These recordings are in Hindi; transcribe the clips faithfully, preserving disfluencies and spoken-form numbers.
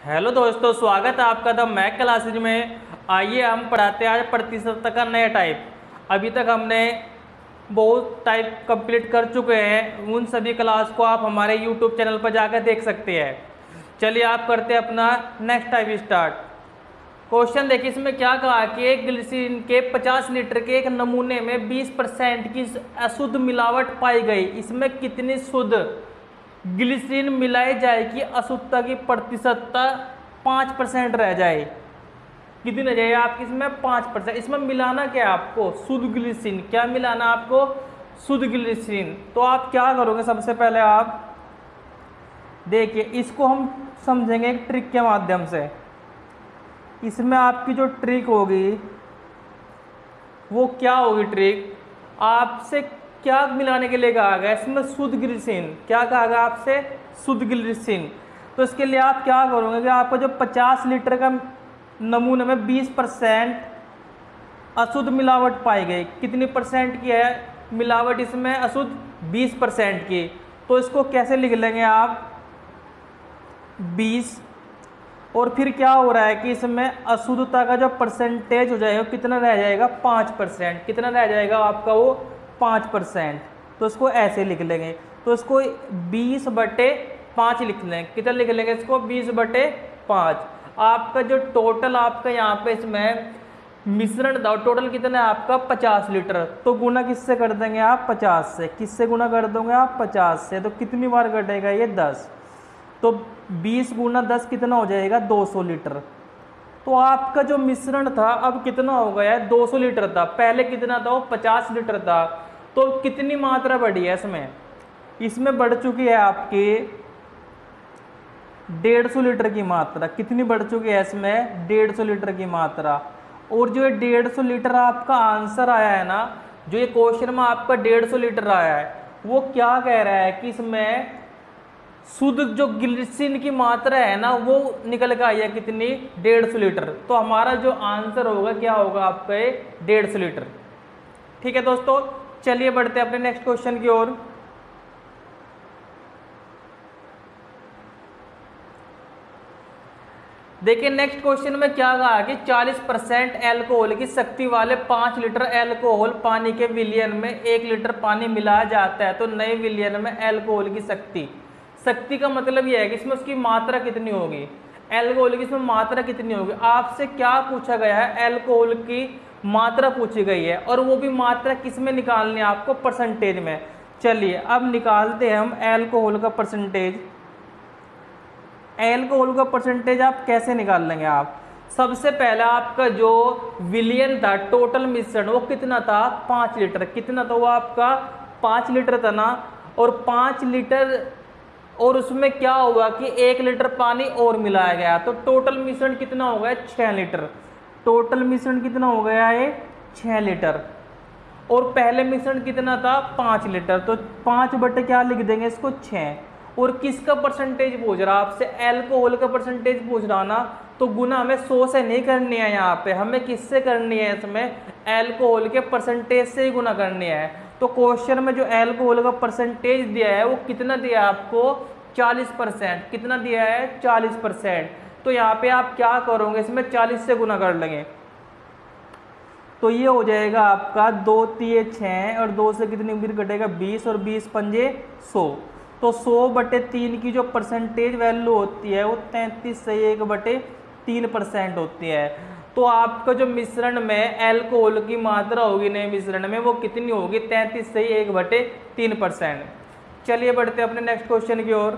हेलो दोस्तों, स्वागत है आपका द मैक क्लासेज में। आइए हम पढ़ाते हैं आज प्रतिशत का नया टाइप। अभी तक हमने बहुत टाइप कंप्लीट कर चुके हैं। उन सभी क्लास को आप हमारे यूट्यूब चैनल पर जाकर देख सकते हैं। चलिए आप करते हैं अपना नेक्स्ट टाइप स्टार्ट। क्वेश्चन देखिए, इसमें क्या कहा कि एक ग्लिसरीन के पचास लीटर के एक नमूने में बीस परसेंट की अशुद्ध मिलावट पाई गई। इसमें कितनी शुद्ध ग्लिसरीन मिलाई जाए कि अशुद्धता की प्रतिशतता पाँच परसेंट रह जाए। कितनी रह जाए आपकी इसमें? पाँच परसेंट। इसमें मिलाना क्या है आपको? शुद्ध ग्लिसरीन। क्या मिलाना आपको? शुद्ध ग्लिसरीन। तो आप क्या करोगे? सबसे पहले आप देखिए, इसको हम समझेंगे एक ट्रिक के माध्यम से। इसमें आपकी जो ट्रिक होगी वो क्या होगी? ट्रिक आपसे क्या मिलाने के लिए कहा गया? इसमें शुद्ध ग्लिसरीन। क्या कहा गया आपसे? शुद्ध ग्लिसरीन। तो इसके लिए आप क्या करोगे कि आपका जो पचास लीटर का नमूने में बीस परसेंट अशुद्ध मिलावट पाई गई। कितनी परसेंट की है मिलावट इसमें? अशुद्ध बीस परसेंट की। तो इसको कैसे लिख लेंगे आप? बीस। और फिर क्या हो रहा है कि इसमें अशुद्धता का जो परसेंटेज हो जाएगा कितना रह जाएगा? पाँच परसेंट। कितना रह जाएगा आपका? वो पाँच परसेंट। तो इसको ऐसे लिख लेंगे। तो इसको बीस बटे पाँच लिख लेंगे। कितना लिख लेंगे इसको? बीस बटे पाँच। आपका जो टोटल आपका यहाँ पे इसमें मिश्रण था, टोटल कितना है आपका? पचास लीटर। तो गुना किससे कर देंगे आप? पचास से। किससे गुना कर दोगे आप? पचास से। तो कितनी बार घटेगा ये? दस। तो बीस गुना दस कितना हो जाएगा? दो सौ लीटर। तो आपका जो मिश्रण था अब कितना हो गया है? दो सौ लीटर था। पहले कितना था? वो पचास लीटर था। तो कितनी मात्रा बढ़ी है इसमें? इसमें बढ़ चुकी है आपकी डेढ़ सौ लीटर की मात्रा। कितनी बढ़ चुकी है इसमें? डेढ़ सौ लीटर की मात्रा। और जो ये डेढ़ सौ लीटर आपका आंसर आया है ना, जो ये क्वेश्चन में आपका डेढ़ सौ लीटर आया है, वो क्या कह रहा है कि इसमें शुद्ध जो ग्लिसरीन की मात्रा है ना वो निकल के आई है कितनी? डेढ़ सौ लीटर। तो हमारा जो आंसर होगा क्या होगा आपका? डेढ़ सौ लीटर। ठीक है दोस्तों, चलिए बढ़ते हैं अपने नेक्स्ट क्वेश्चन की ओर। देखिए नेक्स्ट क्वेश्चन में क्या कहा कि चालीस परसेंट एल्कोहल की शक्ति वाले पाँच लीटर एल्कोहल पानी के विलयन में एक लीटर पानी मिलाया जाता है। तो नए विलयन में एल्कोहल की शक्ति, शक्ति का मतलब यह है कि इसमें उसकी मात्रा कितनी होगी? एल्कोहल की इसमें मात्रा कितनी होगी? आपसे क्या पूछा गया है? एल्कोहल की मात्रा पूछी गई है। और वो भी मात्रा किस में निकालनी है आपको? परसेंटेज में। चलिए अब निकालते हैं हम एल्कोहल का परसेंटेज। एल्कोहल का परसेंटेज आप कैसे निकाल लेंगे? आप सबसे पहले आपका जो विलियन था, टोटल मिश्रण, वो कितना था? पाँच लीटर। कितना था वो आपका? पाँच लीटर था ना। और पाँच लीटर और उसमें क्या हुआ कि एक लीटर पानी और मिलाया गया। तो टोटल मिश्रण कितना हो गया? छः लीटर। टोटल मिश्रण कितना हो गया है? छः लीटर। और पहले मिश्रण कितना था? पाँच लीटर। तो पाँच बटे क्या लिख देंगे इसको? छः। और किसका परसेंटेज पूछ रहा? आपसे एल्कोहल का परसेंटेज पूछ रहा ना। तो गुना हमें सौ से नहीं करनी है, यहाँ पे हमें किससे करनी है? इसमें एल्कोहल के परसेंटेज से ही गुना करनी है। तो क्वेश्चन में जो एल्कोहल का परसेंटेज दिया है वो कितना दिया है आपको? चालीस परसेंट। कितना दिया है? चालीस परसेंट। तो यहाँ पे आप क्या करोगे? इसमें चालीस से गुना कर लेंगे। तो ये हो जाएगा आपका दो तिये छः और दो से कितनी फिर घटेगा? बीस और बीस पंजे सौ। तो सौ बटे तीन की जो परसेंटेज वैल्यू होती है वो तैंतीस से एक बटे तीन परसेंट होती है। तो आपका जो मिश्रण में एल्कोहल की मात्रा होगी नए मिश्रण में वो कितनी होगी? तैंतीस से एक बटे तीन परसेंट। चलिए बढ़ते हैं अपने नेक्स्ट क्वेश्चन की ओर।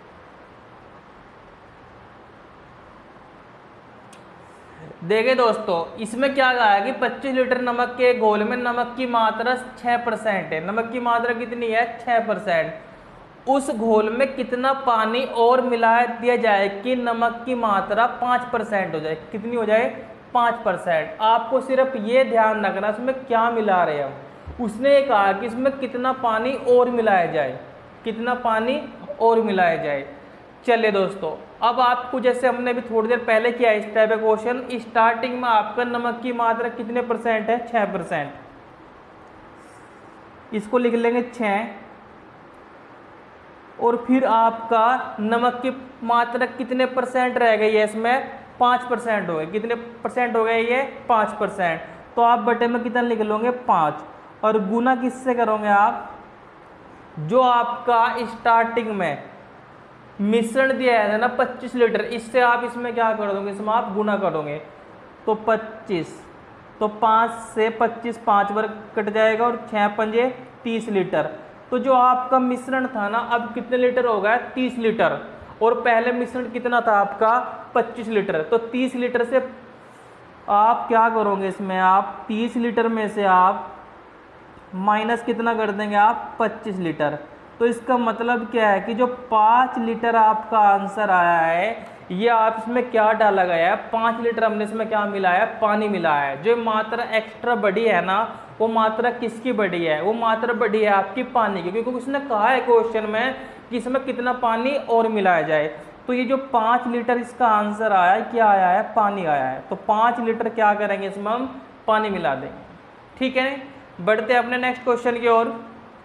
देखिए दोस्तों, इसमें क्या कहा है कि पच्चीस लीटर नमक के घोल में नमक की मात्रा छः परसेंट है। नमक की मात्रा कितनी है? छः परसेंट। उस घोल में कितना पानी और मिला दिया जाए कि नमक की मात्रा पाँच परसेंट हो जाए? कितनी हो जाए? पाँच परसेंट। आपको सिर्फ ये ध्यान रखना इसमें क्या मिला रहे हैं हम। उसने कहा कि इसमें कितना पानी और मिलाया जाए, कितना पानी और मिलाया जाए। चलिए दोस्तों, अब आपको जैसे हमने भी थोड़ी देर पहले किया इस टाइप का क्वेश्चन, स्टार्टिंग में आपका नमक की मात्रा कितने परसेंट है? छः परसेंट। इसको लिख लेंगे छः। और फिर आपका नमक की मात्रा कितने परसेंट रह गई है इसमें, पाँच परसेंट हो गए। कितने परसेंट हो गए ये, पाँच परसेंट। तो आप बटे में कितना लिख लोगे, पाँच, और गुना किससे करोगे आप, जो आपका स्टार्टिंग में मिश्रण दिया है ना पच्चीस लीटर, इससे आप इसमें क्या कर दोगे, इसमें आप गुना करोगे। तो पच्चीस, तो पाँच से पच्चीस, पाँच बार कट जाएगा और छः पंजे तीस लीटर। तो जो आपका मिश्रण था ना अब कितने लीटर हो गया, तीस लीटर, और पहले मिश्रण कितना था आपका, पच्चीस लीटर। तो तीस लीटर से आप क्या करोगे, इसमें आप तीस लीटर में से आप माइनस कितना कर देंगे आप, पच्चीस लीटर। तो इसका मतलब क्या है कि जो पाँच लीटर आपका आंसर आया है, ये आप इसमें क्या डाला गया है, पाँच लीटर हमने इसमें क्या मिलाया है, पानी मिलाया है। जो मात्रा एक्स्ट्रा बढ़ी है ना, वो मात्रा किसकी बढ़ी है, वो मात्रा बढ़ी है आपकी पानी की, क्योंकि उसने कहा है क्वेश्चन में कि इसमें कितना पानी और मिलाया जाए। तो ये जो पाँच लीटर इसका आंसर आया है, क्या आया है, पानी आया है। तो पाँच लीटर क्या करेंगे, इसमें हम पानी मिला देंगे। ठीक है, बढ़ते हैं अपने नेक्स्ट क्वेश्चन की ओर।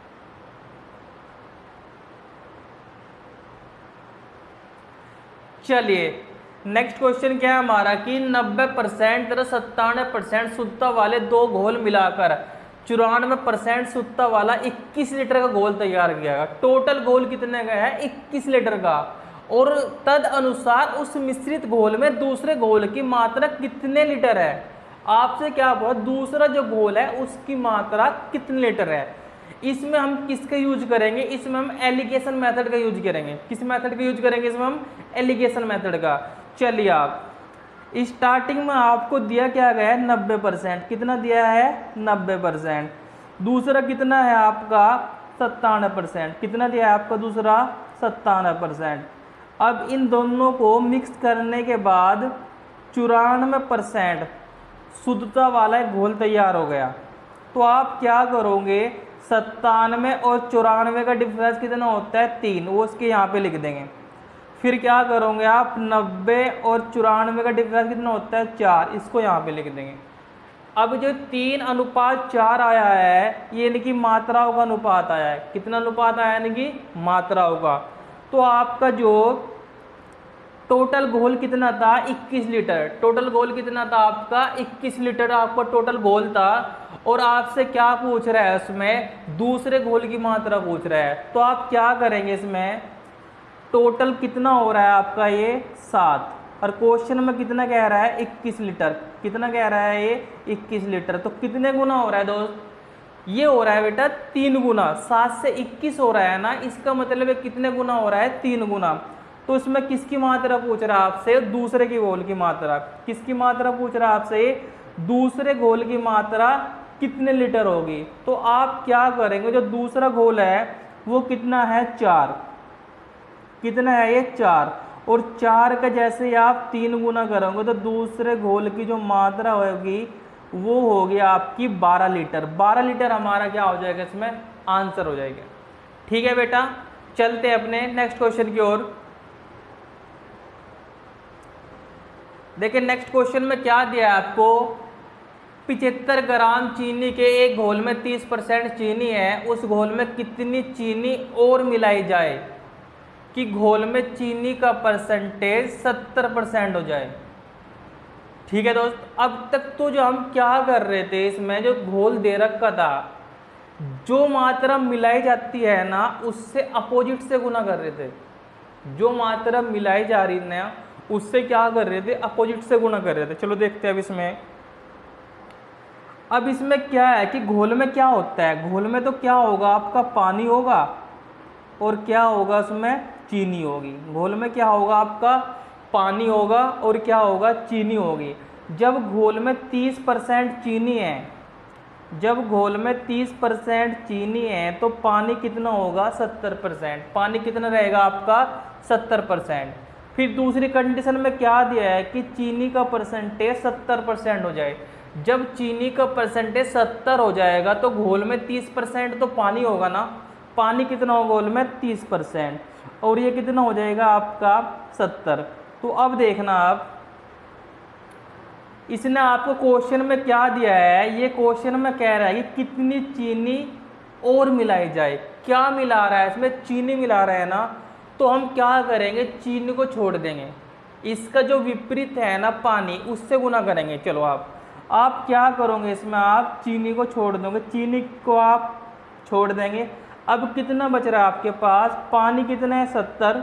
चलिए नेक्स्ट क्वेश्चन क्या है हमारा कि नब्बे परसेंट तथा सत्तानवे परसेंट शुद्धता वाले दो घोल मिलाकर चौरानवे परसेंट शुद्धता वाला इक्कीस लीटर का घोल तैयार किया गया। टोटल घोल कितने का है, इक्कीस लीटर का, और तद अनुसार उस मिश्रित घोल में दूसरे घोल की मात्रा कितने लीटर है। आपसे क्या बोला, दूसरा जो घोल है उसकी मात्रा कितने लीटर है। इसमें हम किसका यूज करेंगे, इसमें हम एलिगेशन मेथड का यूज करेंगे। किस मेथड का यूज करेंगे, इसमें हम एलिगेशन मेथड का। चलिए आप स्टार्टिंग में आपको दिया क्या गया है, नब्बे परसेंट। कितना दिया है, नब्बे परसेंट। दूसरा कितना है आपका, सत्तानवे परसेंट। कितना दिया है आपका दूसरा, सत्तानवे परसेंट। अब इन दोनों को मिक्स करने के बाद चौरानवे परसेंट शुद्धता वाला एक घोल तैयार हो गया। तो आप क्या करोगे, सत्तानवे और चौरानवे का डिफरेंस कितना होता है, तीन, वो उसके यहाँ पे लिख देंगे। फिर क्या करोगे आप, नब्बे और चौरानवे का डिफरेंस कितना होता है, चार, इसको यहाँ पे लिख देंगे। अब जो तीन अनुपात चार आया है, ये यानी कि मात्राओं का अनुपात आया है। कितना अनुपात आया, यानी कि मात्राओं का। तो आपका जो टोटल घोल कितना था, इक्कीस लीटर। टोटल घोल कितना था आपका, इक्कीस लीटर आपका टोटल घोल था। और आपसे क्या पूछ रहा है, उसमें दूसरे घोल की मात्रा पूछ रहा है। तो आप क्या करेंगे, इसमें टोटल कितना हो रहा है आपका, ये सात, और क्वेश्चन में कितना कह रहा है, इक्कीस लीटर। कितना कह रहा है ये, इक्कीस लीटर। तो कितने गुना हो रहा है दोस्त, ये हो रहा है बेटा तीन गुना। सात से इक्कीस हो रहा है ना, इसका मतलब है कितने गुना हो रहा है, तीन गुना। तो इसमें किसकी मात्रा पूछ रहा है आपसे, दूसरे की घोल की मात्रा। किसकी मात्रा पूछ रहा है आपसे, दूसरे घोल की मात्रा कितने लीटर होगी। तो आप क्या करेंगे, जो दूसरा घोल है वो कितना है, चार। कितना है ये, चार, और चार का जैसे आप तीन गुना करोगे तो दूसरे घोल की जो मात्रा होगी वो होगी आपकी बारह लीटर। बारह लीटर हमारा क्या हो जाएगा, इसमें आंसर हो जाएगा। ठीक है बेटा, चलते हैं अपने नेक्स्ट क्वेश्चन की ओर। देखिए नेक्स्ट क्वेश्चन में क्या दिया है आपको, पिचहत्तर ग्राम चीनी के एक घोल में तीस परसेंट चीनी है, उस घोल में कितनी चीनी और मिलाई जाए कि घोल में चीनी का परसेंटेज सत्तर परसेंट हो जाए। ठीक है दोस्त, अब तक तो जो हम क्या कर रहे थे, इसमें जो घोल दे रखा था, जो मात्रा मिलाई जाती है ना उससे अपोजिट से गुना कर रहे थे। जो मात्रा मिलाई जा रही ना उससे क्या कर रहे थे, अपोजिट से गुना कर रहे थे। चलो देखते हैं अब इसमें। अब इसमें क्या है कि घोल में क्या होता है, घोल में तो क्या होगा आपका, पानी होगा, और क्या होगा उसमें, चीनी होगी। घोल में क्या होगा आपका, पानी होगा, और क्या होगा, चीनी होगी। जब घोल में तीस परसेंट चीनी है, जब घोल में तीस परसेंट चीनी है तो पानी कितना होगा, सत्तर परसेंट। पानी कितना रहेगा आपका, सत्तर परसेंट। फिर दूसरी कंडीशन में क्या दिया है कि चीनी का परसेंटेज सत्तर परसेंट हो जाए। जब चीनी का परसेंटेज सत्तर हो जाएगा तो घोल में तीस परसेंट तो पानी होगा ना, पानी कितना होगा घोल में, तीस परसेंट, और ये कितना हो जाएगा आपका, सत्तर। तो अब देखना आप, इसने आपको क्वेश्चन में क्या दिया है, ये क्वेश्चन में कह रहा है कि कितनी चीनी और मिलाई जाए। क्या मिला रहा है इसमें, चीनी मिला रहा है ना, तो हम क्या करेंगे, चीनी को छोड़ देंगे। इसका जो विपरीत है ना पानी, उससे गुना करेंगे। चलो आप आप क्या करोगे इसमें, आप चीनी को छोड़ दोगे, चीनी को आप छोड़ देंगे। अब कितना बच रहा है आपके पास, पानी कितना है सत्तर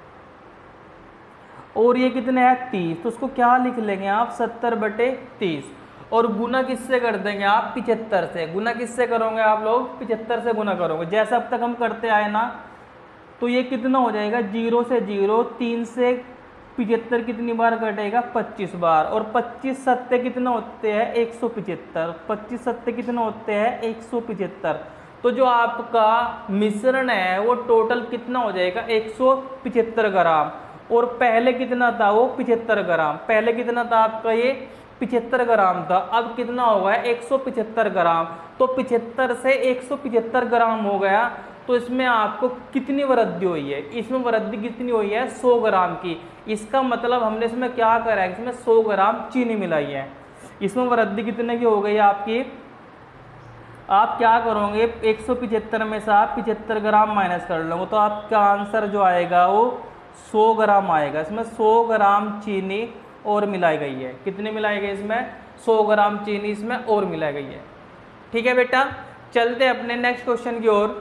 और ये कितना है तीस, तो उसको क्या लिख लेंगे आप, सत्तर बटे तीस। और गुना किससे कर देंगे आप, पिचहत्तर से। गुना किससे करोगे आप लोग, पिचहत्तर से गुना करोगे, जैसा अब तक हम करते आए ना। तो ये कितना हो जाएगा, जीरो से जीरो, तीन से पिचहत्तर कितनी बार कटेगा, पच्चीस बार। और पच्चीस सत्ते कितना होते हैं, एक सौ पिचहत्तर। पच्चीस सत्ते कितना होते हैं, एक सौ पिचहत्तर। तो जो आपका मिश्रण है वो टोटल कितना हो जाएगा, एक सौ पिचहत्तर ग्राम। और पहले कितना था वो, पिचहत्तर ग्राम। पहले कितना था आपका ये, पिचहत्तर ग्राम था। अब कितना हो गया, एक सौ पिचहत्तर ग्राम। तो पिचहत्तर से एक सौ पिचहत्तर ग्राम हो गया। तो इसमें आपको कितनी वृद्धि हुई है, इसमें वृद्धि कितनी हुई है, सौ ग्राम की। इसका मतलब हमने इसमें क्या करा है, इसमें सौ ग्राम चीनी मिलाई है। इसमें वृद्धि कितने की हो गई आपकी, आप क्या करोगे, एक सौ पिचहत्तर में से आप पिचहत्तर ग्राम माइनस कर लोगे, तो आपका आंसर जो आएगा वो सौ ग्राम आएगा। इसमें सौ ग्राम चीनी और मिलाई गई है। कितनी मिलाई गई इसमें, सौ ग्राम चीनी इसमें और मिलाई गई है। ठीक है बेटा, चलते अपने नेक्स्ट क्वेश्चन की ओर।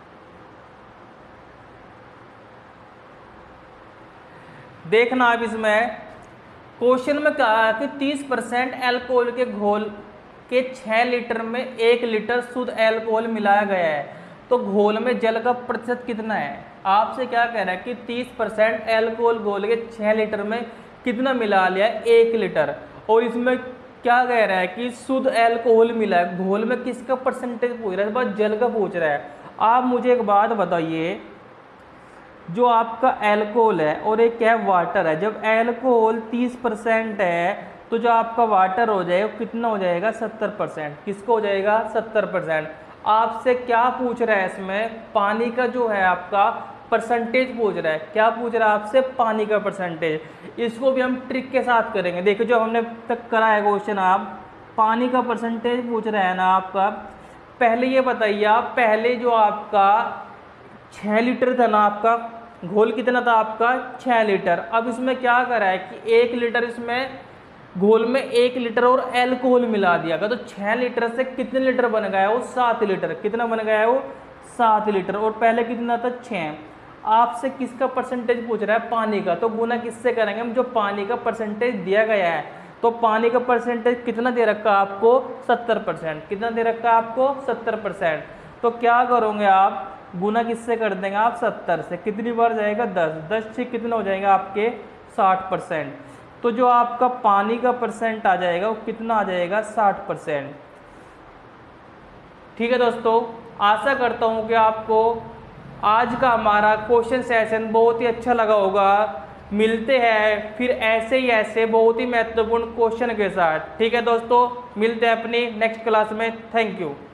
देखना आप इसमें क्वेश्चन में कहा कि तीस परसेंट एल्कोहल के घोल के छह लीटर में एक लीटर शुद्ध एल्कोहल मिलाया गया है, तो घोल में जल का प्रतिशत कितना है। आपसे क्या कह रहा है कि तीस परसेंट एल्कोहल घोल के छह लीटर में कितना मिला लिया है, एक लीटर। और इसमें क्या कह रहा है कि शुद्ध एल्कोहल मिला है, घोल में किसका परसेंटेज पूछ रहा है, बस जल का पूछ रहा है। आप मुझे एक बात बताइए, जो आपका एल्कोहल है और एक क्या वाटर है, जब एल्कोहल तीस परसेंट है तो जो आपका वाटर हो जाएगा कितना हो जाएगा, सत्तर परसेंट। किसको हो जाएगा, सत्तर परसेंट। आपसे क्या पूछ रहा है इसमें, पानी का जो है आपका परसेंटेज पूछ रहा है। क्या पूछ रहा है आपसे, पानी का परसेंटेज। इसको भी हम ट्रिक के साथ करेंगे। देखो जो हमने तक करा है क्वेश्चन, आप पानी का परसेंटेज पूछ रहे हैं ना आपका। पहले ये बताइए आप, पहले जो आपका छः लीटर था ना, आपका घोल कितना था आपका, छः लीटर। अब इसमें क्या करा है कि एक लीटर इसमें घोल में एक लीटर और एल्कोहल मिला दिया गया, तो छः लीटर से कितने लीटर बन गया वो, सात लीटर। कितना बन गया है वो, सात लीटर। और पहले कितना था, छः। आपसे किसका परसेंटेज पूछ रहा है, पानी का। तो गुना किससे करेंगे हम, जो पानी का परसेंटेज दिया गया है। तो पानी का परसेंटेज कितना दे रखा है आपको, सत्तर परसेंट। कितना दे रखा है आपको, सत्तर परसेंट। तो क्या करोगे आप, गुना किससे कर देंगे आप, सत्तर से। कितनी बार जाएगा, दस। दस से कितना हो जाएगा आपके, साठ परसेंट। तो जो आपका पानी का परसेंट आ जाएगा वो कितना आ जाएगा, साठ परसेंट। ठीक है दोस्तों, आशा करता हूँ कि आपको आज का हमारा क्वेश्चन सेशन बहुत ही अच्छा लगा होगा। मिलते हैं फिर ऐसे ही ऐसे बहुत ही महत्वपूर्ण क्वेश्चन के साथ। ठीक है दोस्तों, मिलते हैं अपनी नेक्स्ट क्लास में। Thank you.